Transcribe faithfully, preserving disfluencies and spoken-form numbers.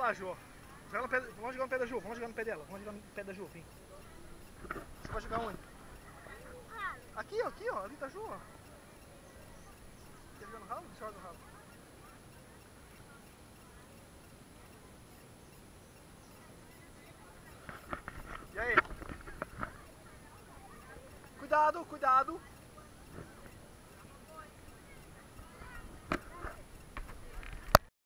lá, Jô. Joga no pé, vamos jogar no pé da Ju, vamos jogar no pé dela, vamos jogar no pé da Ju, vem. Você vai jogar onde? Aqui, ó, aqui, ó, ali tá a Ju, ó. Quer jogar no ralo? Joga no ralo. E aí? Cuidado, cuidado.